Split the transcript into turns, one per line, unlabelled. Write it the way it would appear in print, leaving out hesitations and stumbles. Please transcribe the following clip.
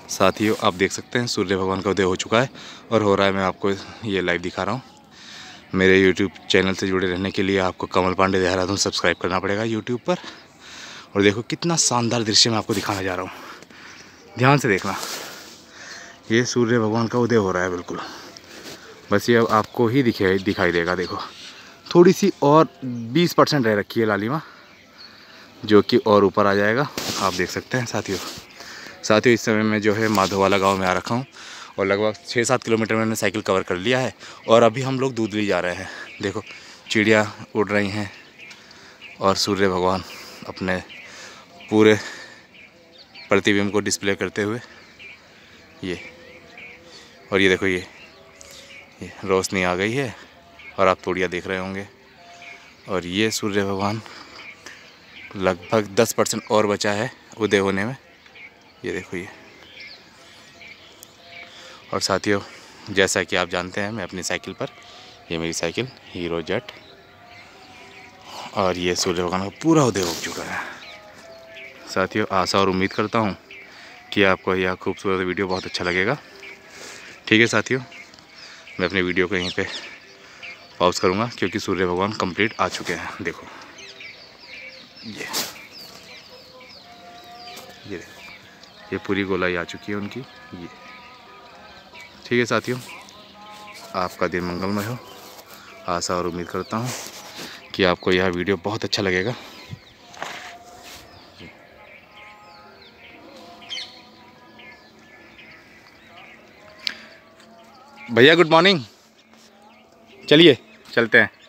साथियों आप देख सकते हैं सूर्य भगवान का उदय हो चुका है और हो रहा है। मैं आपको ये लाइव दिखा रहा हूँ। मेरे यूट्यूब चैनल से जुड़े रहने के लिए आपको कमल पांडे देहरादून सब्सक्राइब करना पड़ेगा यूट्यूब पर। और देखो कितना शानदार दृश्य मैं आपको दिखाने जा रहा हूँ, ध्यान से देखना। ये सूर्य भगवान का उदय हो रहा है बिल्कुल, बस ये अब आपको ही दिखाई देगा। देखो थोड़ी सी और 20% रह रखी है लालिमा, जो कि और ऊपर आ जाएगा। आप देख सकते हैं साथियों इस समय मैं जो है माधोवाला गांव में आ रखा हूं और लगभग 6-7 किलोमीटर मैंने साइकिल कवर कर लिया है और अभी हम लोग दूधली जा रहे हैं। देखो चिड़िया उड़ रही हैं और सूर्य भगवान अपने पूरे प्रतिबिंब को डिस्प्ले करते हुए और ये देखो ये रोशनी आ गई है और आप तोड़िया देख रहे होंगे। और ये सूर्य भगवान लगभग 10% और बचा है उदय होने में, ये देखो ये। और साथियों जैसा कि आप जानते हैं मैं अपनी साइकिल पर, ये मेरी साइकिल हीरो जेट, और ये सूर्य भगवान का पूरा उदय हो चुका है। साथियों आशा और उम्मीद करता हूँ कि आपको यह खूबसूरत वीडियो बहुत अच्छा लगेगा। ठीक है साथियों, मैं अपनी वीडियो को यहीं पे पॉज करूँगा क्योंकि सूर्य भगवान कंप्लीट आ चुके हैं। देखो ये पूरी गोलाई आ चुकी है उनकी ये। ठीक है साथियों, आपका दिन मंगलमय हो। आशा और उम्मीद करता हूँ कि आपको यह वीडियो बहुत अच्छा लगेगा। भैया गुड मॉर्निंग, चलिए चलते हैं।